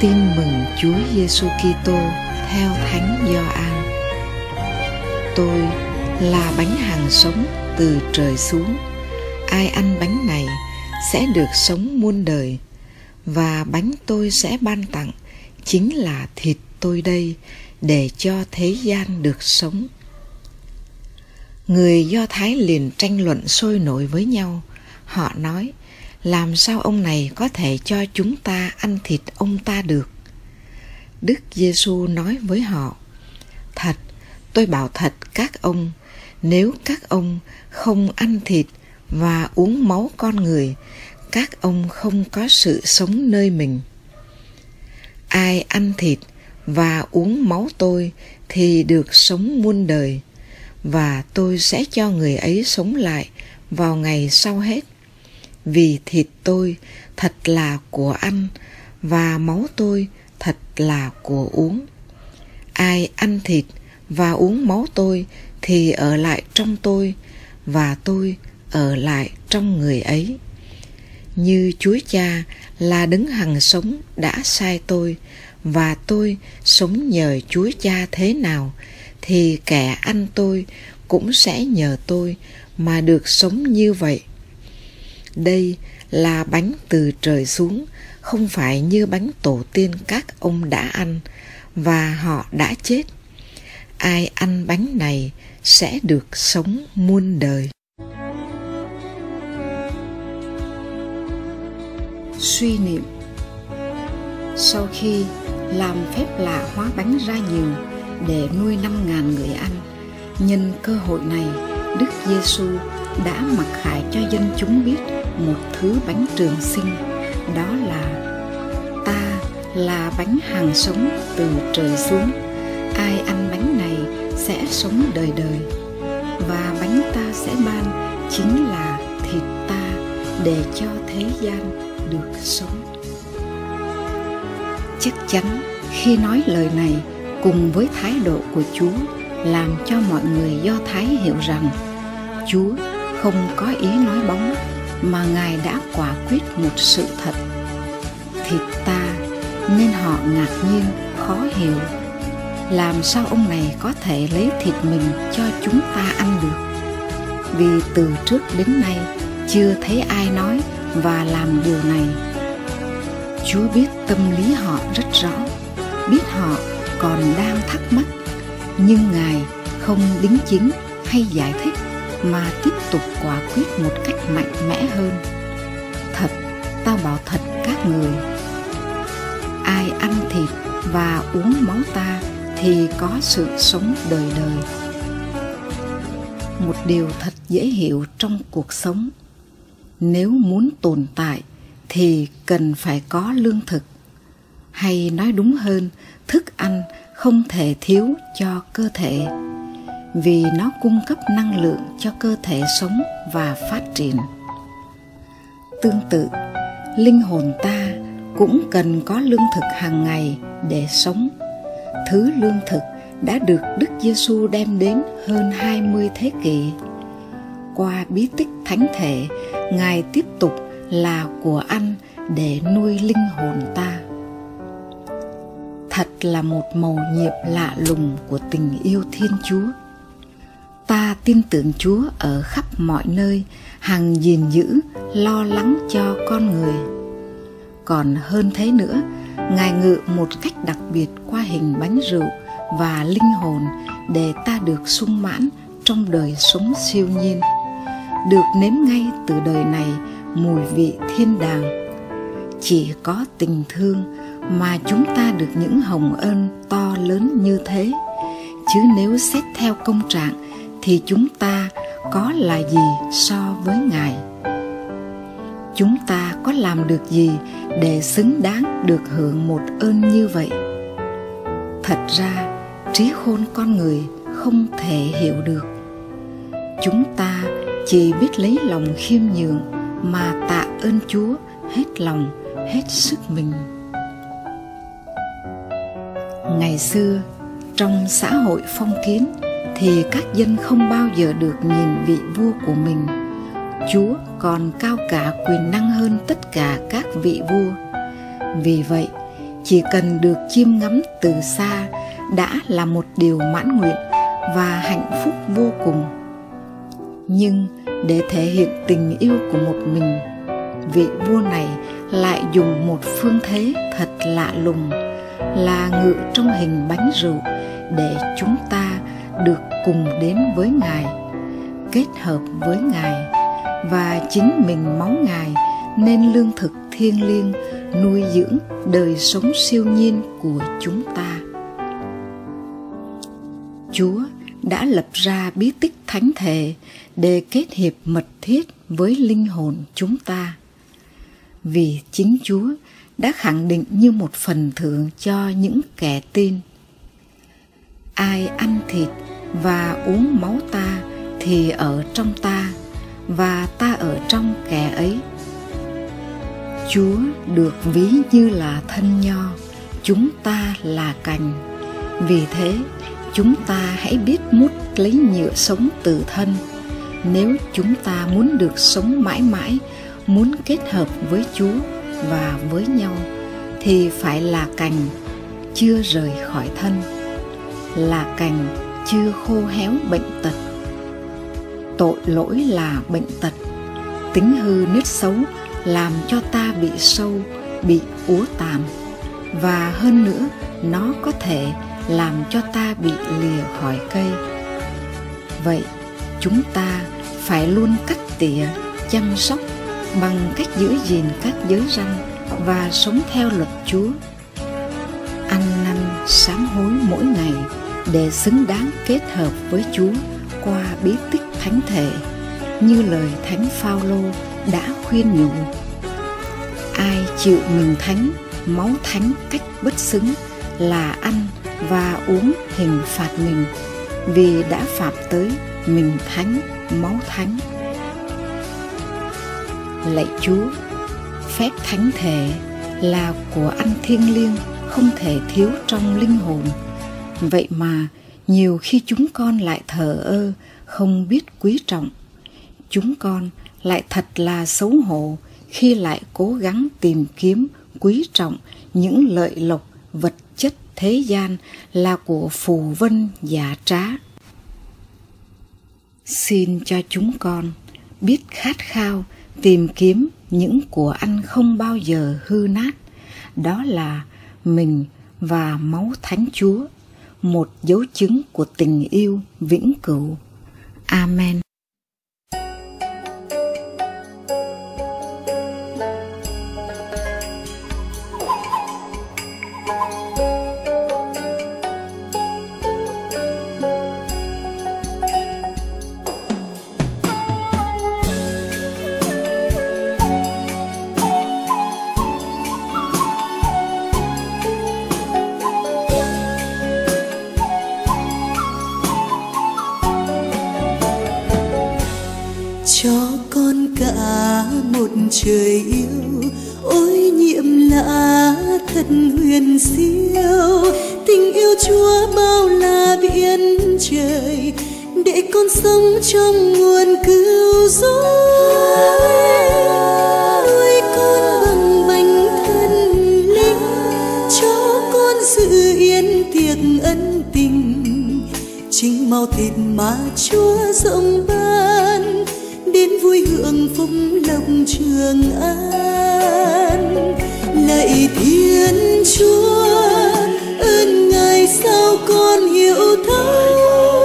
Tin mừng Chúa Giêsu Kitô theo Thánh Gioan. Tôi là bánh hằng sống từ trời xuống. Ai ăn bánh này sẽ được sống muôn đời, và bánh tôi sẽ ban tặng chính là thịt tôi đây, để cho thế gian được sống. Người Do Thái liền tranh luận sôi nổi với nhau. Họ nói: làm sao ông này có thể cho chúng ta ăn thịt ông ta được? Đức Giêsu nói với họ: thật, tôi bảo thật các ông, nếu các ông không ăn thịt và uống máu con người, các ông không có sự sống nơi mình. Ai ăn thịt và uống máu tôi thì được sống muôn đời, và tôi sẽ cho người ấy sống lại vào ngày sau hết. Vì thịt tôi thật là của ăn, và máu tôi thật là của uống. Ai ăn thịt và uống máu tôi thì ở lại trong tôi, và tôi ở lại trong người ấy. Như Chúa Cha là đấng hằng sống đã sai tôi, và tôi sống nhờ Chúa Cha thế nào, thì kẻ ăn tôi cũng sẽ nhờ tôi mà được sống như vậy. Đây là bánh từ trời xuống, không phải như bánh tổ tiên các ông đã ăn, và họ đã chết. Ai ăn bánh này sẽ được sống muôn đời. Suy niệm. Sau khi làm phép lạ hóa bánh ra nhiều để nuôi 5.000 người ăn, nhân cơ hội này, Đức Giêsu đã mặc khải cho dân chúng biết một thứ bánh trường sinh, đó là: ta là bánh hằng sống từ trời xuống. Ai ăn bánh này sẽ sống đời đời, và bánh ta sẽ ban chính là thịt ta, để cho thế gian được sống. Chắc chắn khi nói lời này cùng với thái độ của Chúa, làm cho mọi người Do Thái hiểu rằng Chúa không có ý nói bóng, mà Ngài đã quả quyết một sự thật: thịt ta, nên họ ngạc nhiên, khó hiểu. Làm sao ông này có thể lấy thịt mình cho chúng ta ăn được? Vì từ trước đến nay chưa thấy ai nói và làm điều này. Chúa biết tâm lý họ rất rõ, biết họ còn đang thắc mắc, nhưng Ngài không đính chính hay giải thích, mà tiếp tục quả quyết một cách mạnh mẽ hơn: thật, tao bảo thật các người, ai ăn thịt và uống máu ta thì có sự sống đời đời. Một điều thật dễ hiểu trong cuộc sống: nếu muốn tồn tại thì cần phải có lương thực, hay nói đúng hơn, thức ăn không thể thiếu cho cơ thể, vì nó cung cấp năng lượng cho cơ thể sống và phát triển. Tương tự, linh hồn ta cũng cần có lương thực hàng ngày để sống. Thứ lương thực đã được Đức Giêsu đem đến hơn 20 thế kỷ. Qua bí tích thánh thể, Ngài tiếp tục là của ăn để nuôi linh hồn ta. Thật là một mầu nhiệm lạ lùng của tình yêu Thiên Chúa. Ta tin tưởng Chúa ở khắp mọi nơi, hằng gìn giữ, lo lắng cho con người. Còn hơn thế nữa, Ngài ngự một cách đặc biệt qua hình bánh rượu và linh hồn, để ta được sung mãn trong đời sống siêu nhiên, được nếm ngay từ đời này mùi vị thiên đàng. Chỉ có tình thương mà chúng ta được những hồng ân to lớn như thế, chứ nếu xét theo công trạng thì chúng ta có là gì so với Ngài? Chúng ta có làm được gì để xứng đáng được hưởng một ơn như vậy? Thật ra, trí khôn con người không thể hiểu được. Chúng ta chỉ biết lấy lòng khiêm nhường mà tạ ơn Chúa hết lòng, hết sức mình. Ngày xưa, trong xã hội phong kiến, thì các dân không bao giờ được nhìn vị vua của mình. Chúa còn cao cả quyền năng hơn tất cả các vị vua. Vì vậy, chỉ cần được chiêm ngắm từ xa đã là một điều mãn nguyện và hạnh phúc vô cùng. Nhưng để thể hiện tình yêu của một mình, vị vua này lại dùng một phương thế thật lạ lùng là ngự trong hình bánh rượu để chúng ta được cùng đến với Ngài, kết hợp với Ngài, và chính mình máu Ngài nên lương thực thiêng liêng nuôi dưỡng đời sống siêu nhiên của chúng ta. Chúa đã lập ra bí tích thánh thể để kết hiệp mật thiết với linh hồn chúng ta, vì chính Chúa đã khẳng định như một phần thưởng cho những kẻ tin: ai ăn thịt và uống máu ta thì ở trong ta và ta ở trong kẻ ấy. Chúa được ví như là thân nho, chúng ta là cành. Vì thế chúng ta hãy biết mút lấy nhựa sống từ thân. Nếu chúng ta muốn được sống mãi mãi, muốn kết hợp với Chúa và với nhau, thì phải là cành chưa rời khỏi thân, là cành chưa khô héo bệnh tật. Tội lỗi là bệnh tật, tính hư nết xấu làm cho ta bị sâu, bị úa tàn, và hơn nữa nó có thể làm cho ta bị lìa khỏi cây. Vậy chúng ta phải luôn cắt tỉa, chăm sóc bằng cách giữ gìn các giới răn và sống theo luật Chúa, ăn năn sám hối mỗi ngày để xứng đáng kết hợp với Chúa qua bí tích thánh thể, như lời Thánh Phaolô đã khuyên nhủ: ai chịu mình thánh, máu thánh cách bất xứng là ăn và uống hình phạt mình, vì đã phạm tới mình thánh, máu thánh. Lạy Chúa, phép thánh thể là của ăn thiêng liêng không thể thiếu trong linh hồn. Vậy mà nhiều khi chúng con lại thờ ơ, không biết quý trọng. Chúng con lại thật là xấu hổ khi lại cố gắng tìm kiếm, quý trọng những lợi lộc vật chất thế gian là của phù vân giả trá. Xin cho chúng con biết khát khao tìm kiếm những của ăn không bao giờ hư nát, đó là mình và máu Thánh Chúa, một dấu chứng của tình yêu vĩnh cửu. Amen. Cho con cả một trời yêu, ôi nhiệm lạ thật huyền siêu. Tình yêu Chúa bao la biển trời, để con sống trong nguồn cứu rỗi. Nuôi con bằng bánh thân linh, cho con sự yên tiệc ân tình. Chính máu thịt mà Chúa rộng ban, đến vui hưởng phúc lộc trường an. Lạy Thiên Chúa, ơn Ngài sao con hiểu thấu.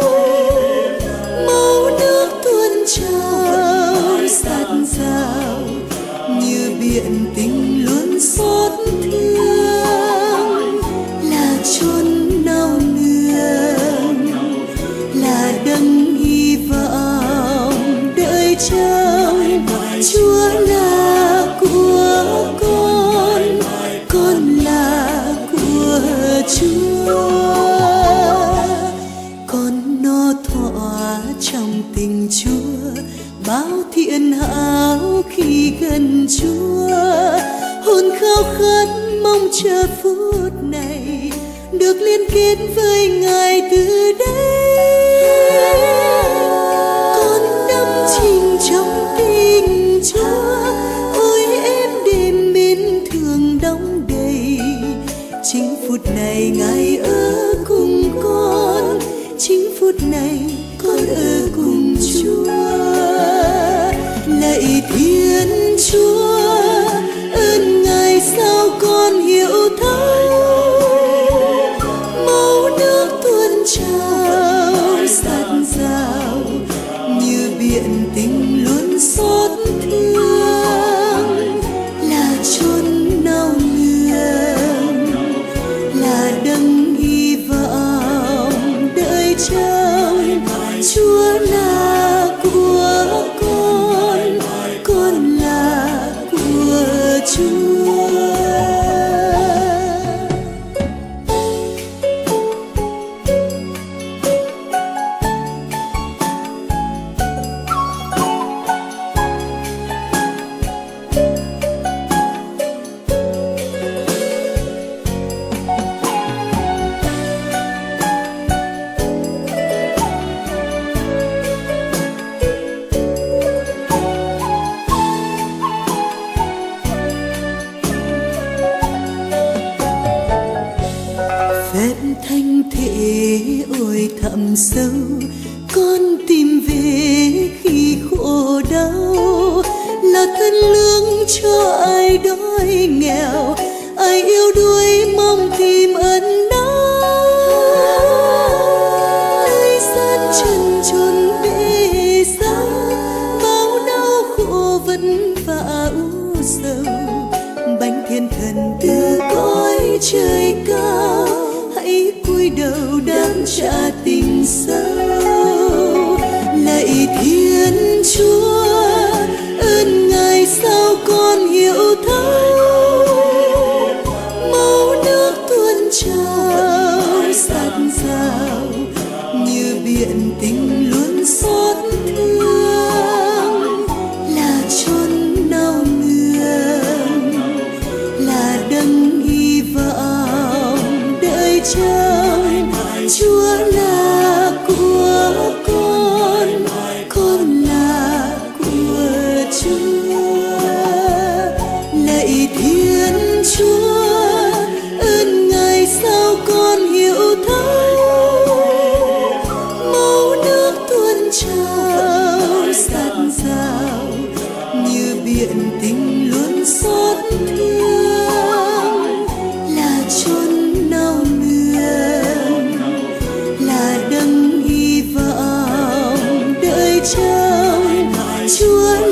Máu nước tuôn trào sát dào, như biển tình luôn xót thương. Là chốn nao nương, là đấng hy vọng đợi chờ. Chúa là của con là của Chúa. Con no thỏa trong tình Chúa, bao thiện hảo khi gần Chúa. Hồn khao khát mong chờ phút này, được liên kết với Ngài từ đây. Con đắm chìm trong tình Chúa, ôi êm đềm mến thương đong đầy. Chúa. Lạy Thiên Chúa, ơn Ngài sao con hiểu thấu. Máu nước tuôn trào dạt dào, như biển tình luôn xót thương. Là chốn nao nương, là đấng hy vọng đợi chờ. Chúa là của con là của Chúa. Phép thanh thể ôi thẳm sâu, con tìm về khi khổ đau. Là thân lương cho ai đói nghèo, ai yếu đuối mong tìm ân đau. Nơi gian trần trốn bể xa, bao đau khổ vất vả u sầu. Bánh thiên thần từ cõi trời cao, hãy cúi đầu đáp trả tình sâu. Lạy Thiên Chúa, ơn Ngài sao con hiểu thấu. Máu nước tuôn trào dạt dào, như biển tình luôn xót thương. Là chốn nao nương, là đấng hy vọng đợi chờ. Chúa là của con là của Chúa. Lạy Thiên Chúa, ơn Ngài sao con hiểu thấu. Máu nước tuôn trào dạt dào, như biển tình luôn xót thương. Là chốn nao nương, là đấng hy vọng đợi chờ. Chúa